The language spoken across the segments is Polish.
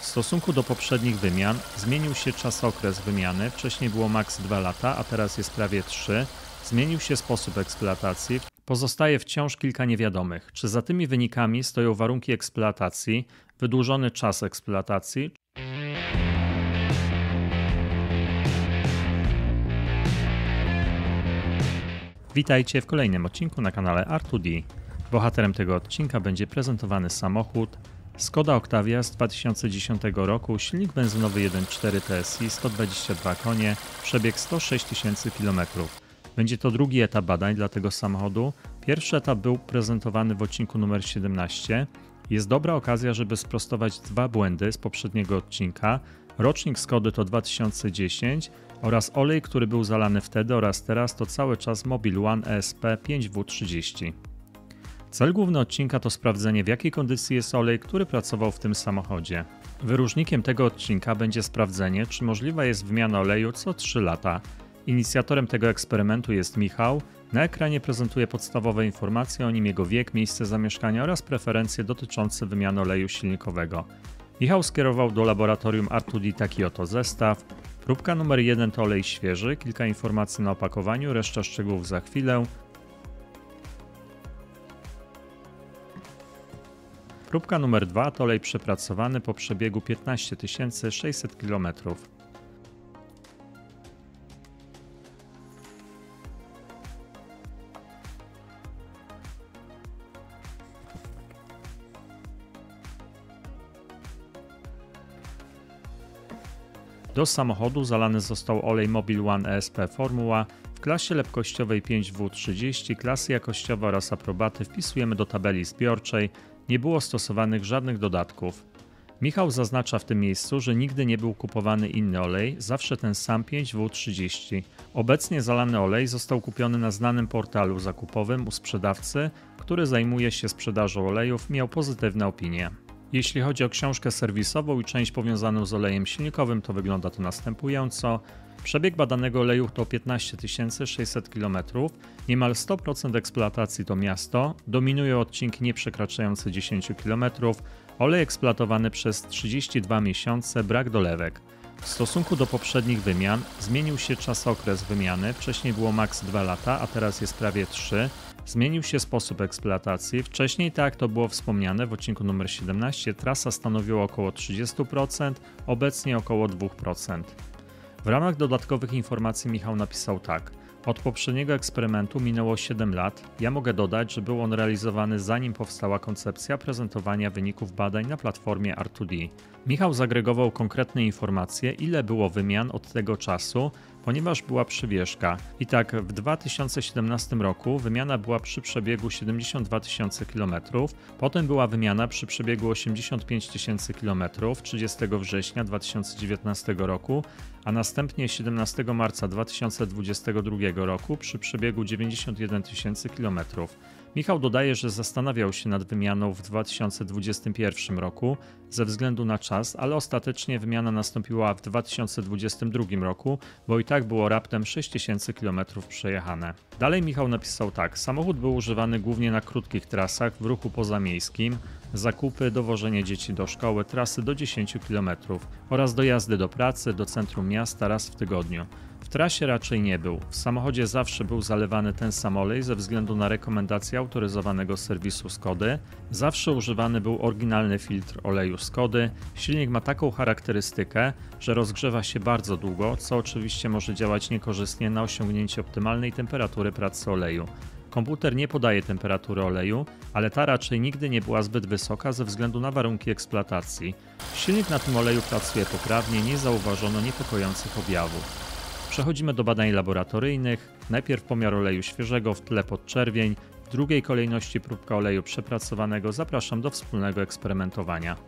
stosunku do poprzednich wymian zmienił się czasokres wymiany, wcześniej było maks 2 lata, a teraz jest prawie 3. Zmienił się sposób eksploatacji. Pozostaje wciąż kilka niewiadomych. Czy za tymi wynikami stoją warunki eksploatacji, wydłużony czas eksploatacji? Witajcie w kolejnym odcinku na kanale R2D. Bohaterem tego odcinka będzie prezentowany samochód Skoda Octavia z 2010 roku, silnik benzynowy 1.4 TSI, 122 konie, przebieg 106 tysięcy km. Będzie to drugi etap badań dla tego samochodu. Pierwszy etap był prezentowany w odcinku numer 17. Jest dobra okazja, żeby sprostować dwa błędy z poprzedniego odcinka. Rocznik Skody to 2010 oraz olej, który był zalany wtedy oraz teraz to cały czas Mobil One ESP 5W30. Cel główny odcinka to sprawdzenie, w jakiej kondycji jest olej, który pracował w tym samochodzie. Wyróżnikiem tego odcinka będzie sprawdzenie, czy możliwa jest wymiana oleju co 3 lata. Inicjatorem tego eksperymentu jest Michał. Na ekranie prezentuje podstawowe informacje o nim, jego wiek, miejsce zamieszkania oraz preferencje dotyczące wymiany oleju silnikowego. Michał skierował do laboratorium R2D taki oto zestaw. Próbka numer 1 to olej świeży, kilka informacji na opakowaniu, reszta szczegółów za chwilę. Próbka numer 2 to olej przepracowany po przebiegu 15 600 km. Do samochodu zalany został olej Mobil One ESP Formuła w klasie lepkościowej 5W30, klasy jakościowe oraz aprobaty wpisujemy do tabeli zbiorczej. Nie było stosowanych żadnych dodatków. Michał zaznacza w tym miejscu, że nigdy nie był kupowany inny olej, zawsze ten sam 5W30. Obecnie zalany olej został kupiony na znanym portalu zakupowym u sprzedawcy, który zajmuje się sprzedażą olejów, miał pozytywne opinie. Jeśli chodzi o książkę serwisową i część powiązaną z olejem silnikowym, to wygląda to następująco. Przebieg badanego oleju to 15 600 km, niemal 100% eksploatacji to miasto, dominują odcinki nie przekraczające 10 km, olej eksploatowany przez 32 miesiące, brak dolewek. W stosunku do poprzednich wymian zmienił się czasokres wymiany, wcześniej było maks 2 lata, a teraz jest prawie 3. Zmienił się sposób eksploatacji. Wcześniej, tak jak to było wspomniane w odcinku numer 17, trasa stanowiła około 30%, obecnie około 2%. W ramach dodatkowych informacji Michał napisał tak. Od poprzedniego eksperymentu minęło 7 lat. Ja mogę dodać, że był on realizowany zanim powstała koncepcja prezentowania wyników badań na platformie R2D. Michał zagregował konkretne informacje, ile było wymian od tego czasu, ponieważ była przywieszka. I tak w 2017 roku wymiana była przy przebiegu 72 tysiące km, potem była wymiana przy przebiegu 85 tysięcy km 30 września 2019 roku, a następnie 17 marca 2022 roku przy przebiegu 91 tysięcy km. Michał dodaje, że zastanawiał się nad wymianą w 2021 roku ze względu na czas, ale ostatecznie wymiana nastąpiła w 2022 roku, bo i tak było raptem 6000 km przejechane. Dalej Michał napisał tak. Samochód był używany głównie na krótkich trasach w ruchu pozamiejskim, zakupy, dowożenie dzieci do szkoły, trasy do 10 km oraz do jazdy do pracy, do centrum miasta raz w tygodniu. W trasie raczej nie był. W samochodzie zawsze był zalewany ten sam olej ze względu na rekomendację autoryzowanego serwisu Skody. Zawsze używany był oryginalny filtr oleju Skody. Silnik ma taką charakterystykę, że rozgrzewa się bardzo długo, co oczywiście może działać niekorzystnie na osiągnięcie optymalnej temperatury pracy oleju. Komputer nie podaje temperatury oleju, ale ta raczej nigdy nie była zbyt wysoka ze względu na warunki eksploatacji. Silnik na tym oleju pracuje poprawnie, nie zauważono niepokojących objawów. Przechodzimy do badań laboratoryjnych. Najpierw pomiar oleju świeżego, w tle podczerwień, w drugiej kolejności próbka oleju przepracowanego. Zapraszam do wspólnego eksperymentowania.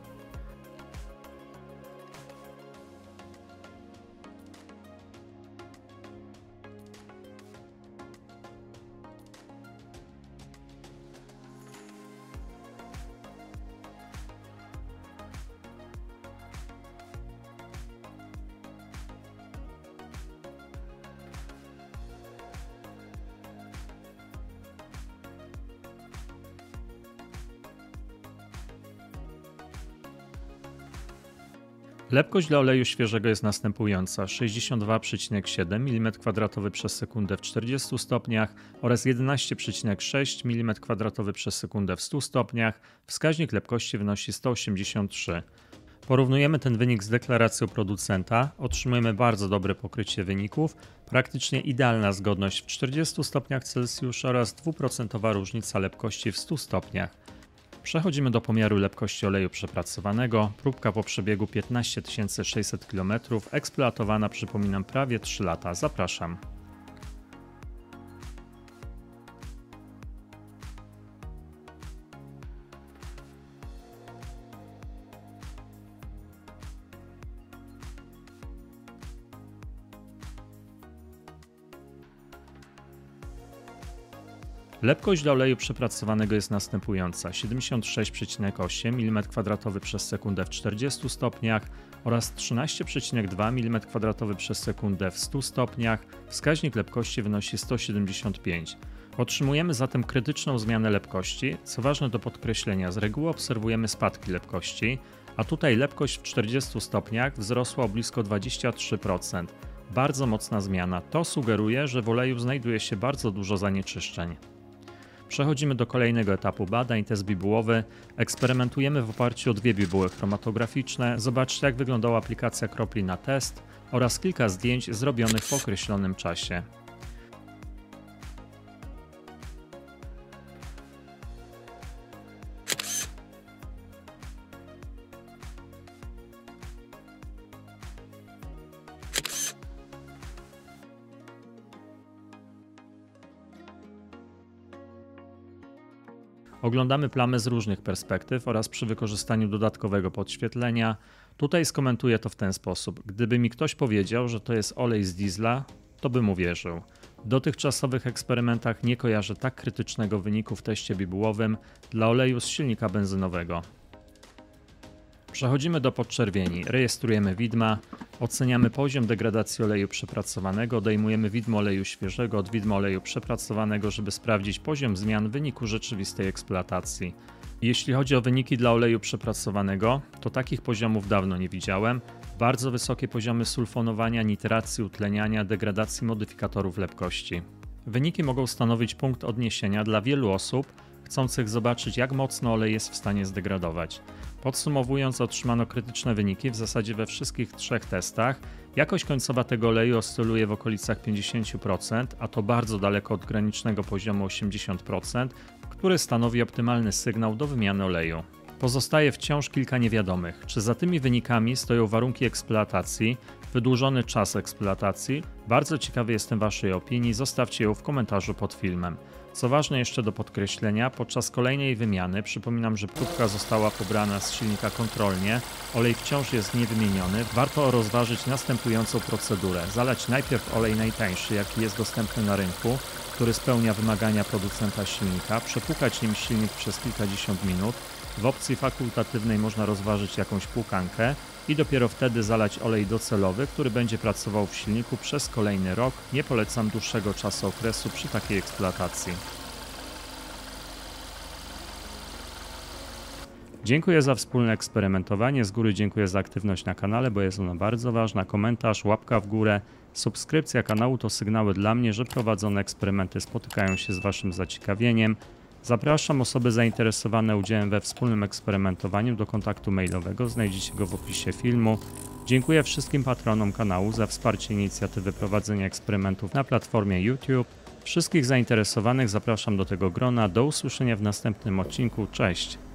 Lepkość dla oleju świeżego jest następująca: 62,7 mm2 przez sekundę w 40 stopniach oraz 11,6 mm2 przez sekundę w 100 stopniach. Wskaźnik lepkości wynosi 183. Porównujemy ten wynik z deklaracją producenta, otrzymujemy bardzo dobre pokrycie wyników, praktycznie idealna zgodność w 40 stopniach Celsjusza oraz 2% różnica lepkości w 100 stopniach. Przechodzimy do pomiaru lepkości oleju przepracowanego. Próbka po przebiegu 15 600 km, eksploatowana, przypominam, prawie 3 lata. Zapraszam. Lepkość dla oleju przepracowanego jest następująca: 76,8 mm2 przez sekundę w 40 stopniach oraz 13,2 mm2 przez sekundę w 100 stopniach. Wskaźnik lepkości wynosi 175. Otrzymujemy zatem krytyczną zmianę lepkości. Co ważne do podkreślenia, z reguły obserwujemy spadki lepkości, a tutaj lepkość w 40 stopniach wzrosła o blisko 23%. Bardzo mocna zmiana. To sugeruje, że w oleju znajduje się bardzo dużo zanieczyszczeń. Przechodzimy do kolejnego etapu badań, test bibułowy. Eksperymentujemy w oparciu o 2 bibuły chromatograficzne. Zobaczcie, jak wyglądała aplikacja kropli na test oraz kilka zdjęć zrobionych w określonym czasie. Oglądamy plamę z różnych perspektyw oraz przy wykorzystaniu dodatkowego podświetlenia. Tutaj skomentuję to w ten sposób. Gdyby mi ktoś powiedział, że to jest olej z diesla, to bym uwierzył. W dotychczasowych eksperymentach nie kojarzę tak krytycznego wyniku w teście bibułowym dla oleju z silnika benzynowego. Przechodzimy do podczerwieni. Rejestrujemy widma, oceniamy poziom degradacji oleju przepracowanego, odejmujemy widmo oleju świeżego od widma oleju przepracowanego, żeby sprawdzić poziom zmian w wyniku rzeczywistej eksploatacji. Jeśli chodzi o wyniki dla oleju przepracowanego, to takich poziomów dawno nie widziałem. Bardzo wysokie poziomy sulfonowania, nitracji, utleniania, degradacji modyfikatorów lepkości. Wyniki mogą stanowić punkt odniesienia dla wielu osób chcących zobaczyć, jak mocno olej jest w stanie zdegradować. Podsumowując, otrzymano krytyczne wyniki w zasadzie we wszystkich 3 testach. Jakość końcowa tego oleju oscyluje w okolicach 50%, a to bardzo daleko od granicznego poziomu 80%, który stanowi optymalny sygnał do wymiany oleju. Pozostaje wciąż kilka niewiadomych. Czy za tymi wynikami stoją warunki eksploatacji, wydłużony czas eksploatacji? Bardzo ciekawy jestem Waszej opinii, zostawcie ją w komentarzu pod filmem. Co ważne jeszcze do podkreślenia, podczas kolejnej wymiany, przypominam, że próbka została pobrana z silnika kontrolnie, olej wciąż jest niewymieniony, warto rozważyć następującą procedurę. Zalać najpierw olej najtańszy, jaki jest dostępny na rynku, który spełnia wymagania producenta silnika, przepłukać nim silnik przez kilkadziesiąt minut. W opcji fakultatywnej można rozważyć jakąś płukankę i dopiero wtedy zalać olej docelowy, który będzie pracował w silniku przez kolejny rok. Nie polecam dłuższego okresu przy takiej eksploatacji. Dziękuję za wspólne eksperymentowanie. Z góry dziękuję za aktywność na kanale, bo jest ona bardzo ważna. Komentarz, łapka w górę, subskrypcja kanału to sygnały dla mnie, że prowadzone eksperymenty spotykają się z Waszym zaciekawieniem. Zapraszam osoby zainteresowane udziałem we wspólnym eksperymentowaniu do kontaktu mailowego, znajdziecie go w opisie filmu. Dziękuję wszystkim patronom kanału za wsparcie inicjatywy prowadzenia eksperymentów na platformie YouTube. Wszystkich zainteresowanych zapraszam do tego grona. Do usłyszenia w następnym odcinku. Cześć!